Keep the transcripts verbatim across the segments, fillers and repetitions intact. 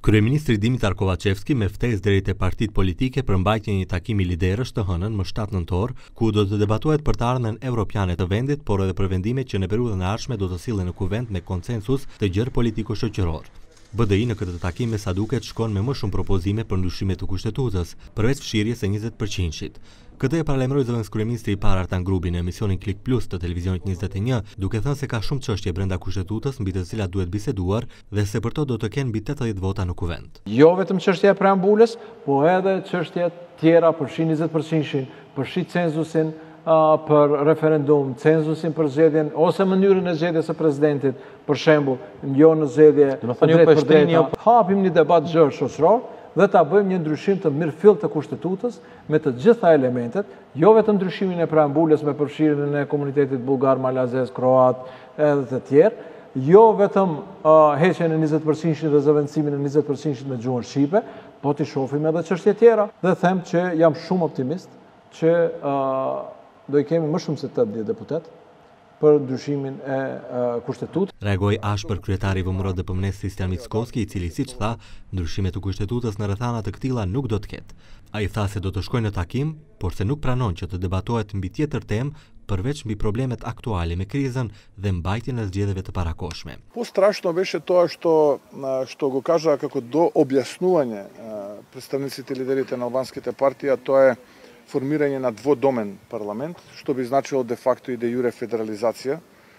Kryeministri Dimitar Kovacevski me ftesë deri te partitë politike për mbajtjen e një takimi liderësh të hënën më shtatë nëntor, ku do të debatohet për të ardhmen evropiane të vendit, por edhe për vendimet që në periudhën e ardhshme do të sillen në kuvend me konsensus të gjerë politiko-shoqëror. B D I në këtë takim me sa duket shkon me më shumë propozime për ndryshime të kushtetutës, përveç fshirjes së njëzet përqind-shit. Këtë e paralajmëroi zëvendës kryeministri i parë Artan Grubi në emisionin Klik Plus të televizionit njëzet e një, duke thënë se ka shumë çështje brenda kushtetutës mbi të cilat duhet biseduar dhe se për to do të kenë mbi tetëdhjetë vota në kuvend. Jo vetëm çështja e preambulës, po edhe çështje tjera, përfshin njëzet përqind-shin, përfshin cenzusin uh, për referendum, cenzusin për zgjedhjen ose mënyrën e zgjedhjes së presidentit, për shembull, jo në zgjedhje drejt për drejt. Hapim një debat zgjer shoqëror dhe ta bëjmë një ndryshim të mirëfillt të kushtetutës me të gjitha elementet, jo vetëm ndryshimin e preambulës me përfshirjen e komunitetit bullgar, malazez, kroat edhe të tjerë, jo vetëm uh, heqjen e njëzet përqind-shit dhe zëvendësimin e njëzet përqind-shit me gjuhën shqipe, po t'i shohim edhe çështje tjera dhe them që jam shumë optimist që uh, do i kemi më shumë se tetëdhjetë deputet për ndryshimin e uh, kushtetutës. Reagoi ashpër kryetari i V M R-it D P M N-s Kristian Mickoski, i cili siç tha, ndryshimet të kushtetutës në rrethana të këtilla nuk do të ketë. Ai tha se do të shkojnë në takim, por se nuk pranon që të debatohet mbi tjetër temë përveç mbi problemet aktuale me krizën dhe mbajtjen e zgjedhjeve të parakoshme. По-страшно беше тоа што што го кажа како до објаснување представниците лидерите на албанските партии, а тоа е формирање на дводомен парламент, што би значило де факто и де јуре федерализација.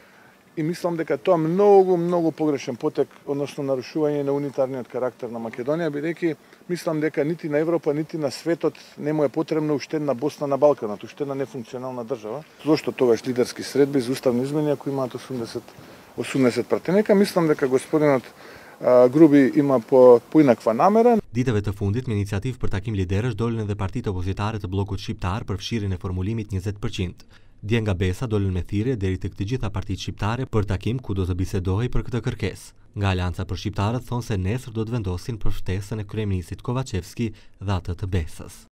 И мислам дека тоа многу, многу погрешен потек, односно нарушување на унитарниот карактер на Македонија, бидејќи мислам дека нити на Европа, нити на светот не му е потребна уште една Босна на Балканот, уште една нефункционална држава. Зошто тогаш лидерски средби за уставни измени ако имаат осумдесет пратеника? Мислам дека господинот Grubi ima po poinakva namera. Ditëve të fundit me iniciativë për takim liderësh dolën edhe partitë opozitare të bllokut shqiptar për fshirjen e formulimit njëzet përqind. Dje nga Besa dolën me thirrje deri tek të gjitha partitë shqiptare për takim ku do të bisedohej për këtë kërkesë. Nga Alianca për Shqiptarët thonë se nesër do të vendosin për ftesën e kryeministit Kovacevski dhe atë të Besës.